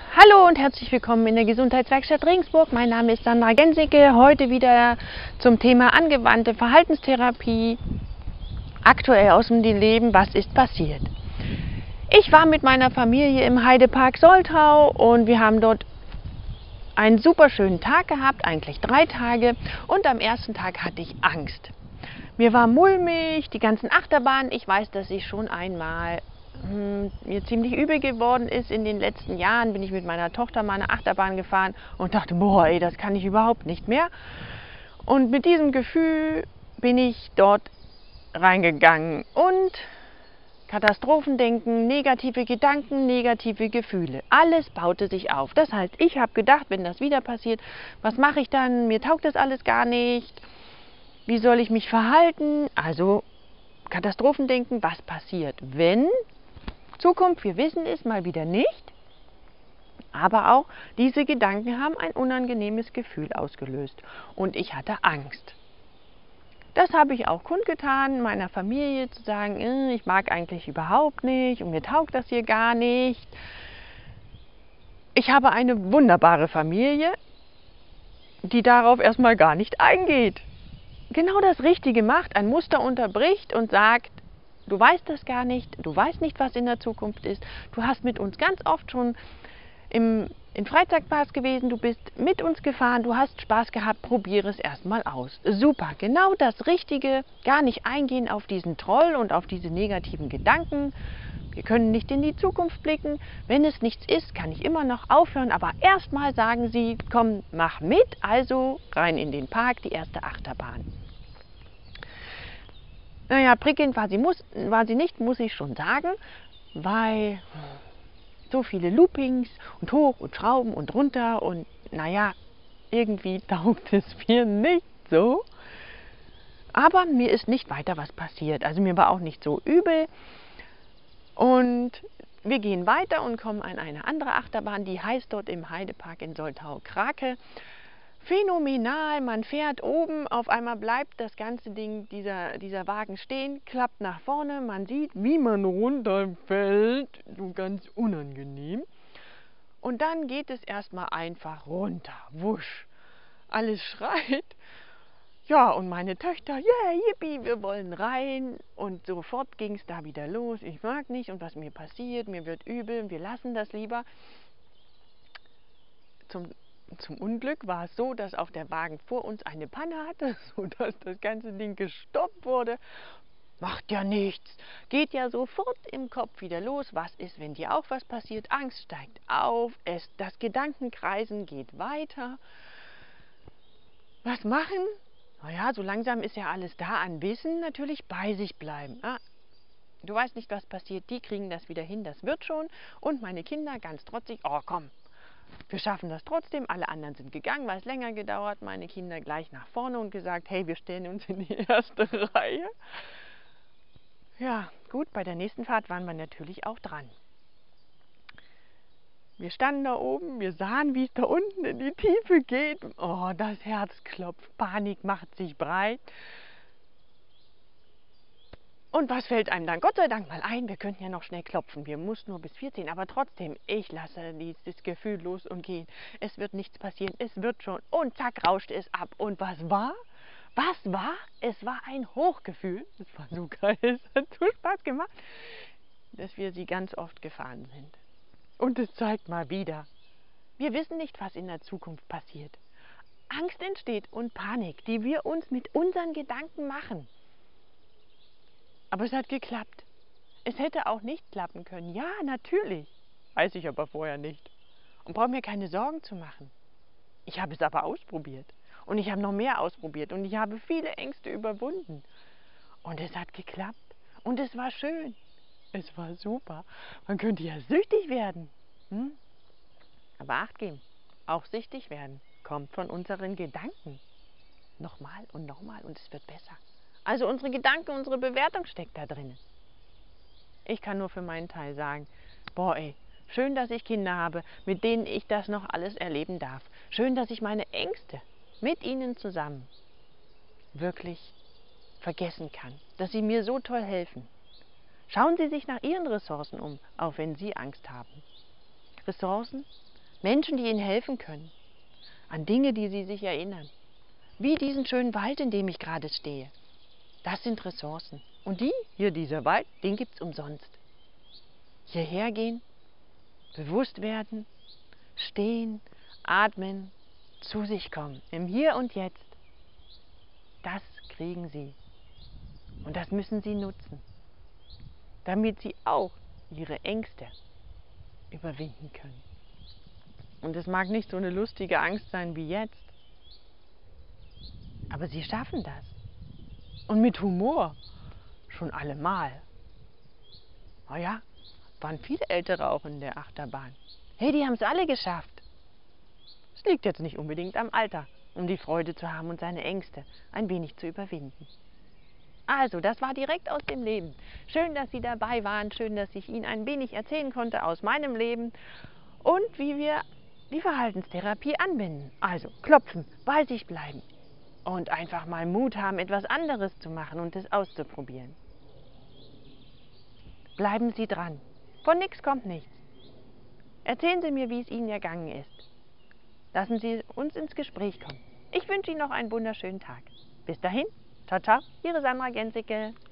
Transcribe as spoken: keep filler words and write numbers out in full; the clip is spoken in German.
Hallo und herzlich willkommen in der Gesundheitswerkstatt Regensburg. Mein Name ist Sandra Gensicke. Heute wieder zum Thema angewandte Verhaltenstherapie. Aktuell aus dem Leben, was ist passiert? Ich war mit meiner Familie im Heidepark Soltau und wir haben dort einen super schönen Tag gehabt, eigentlich drei Tage. Und am ersten Tag hatte ich Angst. Mir war mulmig, die ganzen Achterbahnen. Ich weiß, dass ich schon einmal hm, mir ziemlich übel geworden ist. In den letzten Jahren bin ich mit meiner Tochter mal eine Achterbahn gefahren und dachte, boah, ey, das kann ich überhaupt nicht mehr. Und mit diesem Gefühl bin ich dort reingegangen und Katastrophendenken, negative Gedanken, negative Gefühle. Alles baute sich auf. Das heißt, ich habe gedacht, wenn das wieder passiert, was mache ich dann? Mir taugt das alles gar nicht. Wie soll ich mich verhalten? Also Katastrophendenken, was passiert, wenn? Zukunft, wir wissen es mal wieder nicht. Aber auch diese Gedanken haben ein unangenehmes Gefühl ausgelöst. Und ich hatte Angst. Das habe ich auch kundgetan, meiner Familie zu sagen, ich mag eigentlich überhaupt nicht und mir taugt das hier gar nicht. Ich habe eine wunderbare Familie, die darauf erstmal gar nicht eingeht. Genau das Richtige macht, ein Muster unterbricht und sagt, du weißt das gar nicht, du weißt nicht, was in der Zukunft ist. Du hast mit uns ganz oft schon im, in Freizeitparks gewesen, du bist mit uns gefahren, du hast Spaß gehabt, probiere es erstmal aus. Super, genau das Richtige, gar nicht eingehen auf diesen Troll und auf diese negativen Gedanken. Wir können nicht in die Zukunft blicken. Wenn es nichts ist, kann ich immer noch aufhören. Aber erstmal sagen sie, komm, mach mit, also rein in den Park, die erste Achterbahn. Naja, prickelnd war sie, muss, war sie nicht, muss ich schon sagen, weil so viele Loopings und hoch und Schrauben und runter und naja, irgendwie taugt es mir nicht so. Aber mir ist nicht weiter was passiert. Also mir war auch nicht so übel. Und wir gehen weiter und kommen an eine andere Achterbahn, die heißt dort im Heidepark in Soltau Krake. Phänomenal, man fährt oben, auf einmal bleibt das ganze Ding, dieser, dieser Wagen stehen, klappt nach vorne, man sieht, wie man runterfällt, so ganz unangenehm. Und dann geht es erstmal einfach runter, wusch, alles schreit. Ja, und meine Töchter, yeah, yippie, wir wollen rein. Und sofort ging es da wieder los. Ich mag nicht und was mir passiert, mir wird übel, wir lassen das lieber. Zum, zum Unglück war es so, dass auf der Wagen vor uns eine Panne hatte, sodass das ganze Ding gestoppt wurde. Macht ja nichts, geht ja sofort im Kopf wieder los. Was ist, wenn dir auch was passiert? Angst steigt auf, es, das Gedankenkreisen geht weiter. Was machen? Naja, so langsam ist ja alles da an Wissen, natürlich bei sich bleiben. Ah, du weißt nicht, was passiert, die kriegen das wieder hin, das wird schon. Und meine Kinder ganz trotzig, oh komm, wir schaffen das trotzdem. Alle anderen sind gegangen, weil es länger gedauert. Meine Kinder gleich nach vorne und gesagt, hey, wir stellen uns in die erste Reihe. Ja, gut, bei der nächsten Fahrt waren wir natürlich auch dran. Wir standen da oben, wir sahen, wie es da unten in die Tiefe geht. Oh, das Herz klopft, Panik macht sich breit. Und was fällt einem dann? Gott sei Dank mal ein, wir könnten ja noch schnell klopfen. Wir mussten nur bis vierzehn, aber trotzdem, ich lasse dieses Gefühl los und gehen. Es wird nichts passieren, es wird schon. Und zack, rauschte es ab. Und was war? Was war? Es war ein Hochgefühl. Es war so geil, es hat so Spaß gemacht, dass wir sie ganz oft gefahren sind. Und es zeigt mal wieder, wir wissen nicht, was in der Zukunft passiert. Angst entsteht und Panik, die wir uns mit unseren Gedanken machen. Aber es hat geklappt. Es hätte auch nicht klappen können. Ja, natürlich. Weiß ich aber vorher nicht. Und brauche mir keine Sorgen zu machen. Ich habe es aber ausprobiert. Und ich habe noch mehr ausprobiert. Und ich habe viele Ängste überwunden. Und es hat geklappt. Und es war schön. Es war super. Man könnte ja süchtig werden. Hm? Aber Acht geben. Auch süchtig werden kommt von unseren Gedanken. Nochmal und nochmal und es wird besser. Also unsere Gedanken, unsere Bewertung steckt da drin. Ich kann nur für meinen Teil sagen, boah ey, schön, dass ich Kinder habe, mit denen ich das noch alles erleben darf. Schön, dass ich meine Ängste mit ihnen zusammen wirklich vergessen kann. Dass sie mir so toll helfen. Schauen Sie sich nach Ihren Ressourcen um, auch wenn Sie Angst haben. Ressourcen Menschen, die ihnen helfen können, an Dinge, die sie sich erinnern. Wie diesen schönen Wald, in dem ich gerade stehe. Das sind Ressourcen. Und die, hier dieser Wald, den gibt es umsonst. Hierher gehen, bewusst werden, stehen, atmen, zu sich kommen, im Hier und Jetzt. Das kriegen Sie. Und das müssen Sie nutzen, damit Sie auch Ihre Ängste überwinden können. Und es mag nicht so eine lustige Angst sein wie jetzt, aber Sie schaffen das. Und mit Humor schon allemal. Oh ja, waren viele Ältere auch in der Achterbahn. Hey, die haben es alle geschafft. Es liegt jetzt nicht unbedingt am Alter, um die Freude zu haben und seine Ängste ein wenig zu überwinden. Also, das war direkt aus dem Leben. Schön, dass Sie dabei waren. Schön, dass ich Ihnen ein wenig erzählen konnte aus meinem Leben und wie wir die Verhaltenstherapie anwenden. Also, klopfen, bei sich bleiben und einfach mal Mut haben, etwas anderes zu machen und es auszuprobieren. Bleiben Sie dran. Von nichts kommt nichts. Erzählen Sie mir, wie es Ihnen ergangen ist. Lassen Sie uns ins Gespräch kommen. Ich wünsche Ihnen noch einen wunderschönen Tag. Bis dahin, ciao, ciao, Ihre Sandra Gensicke.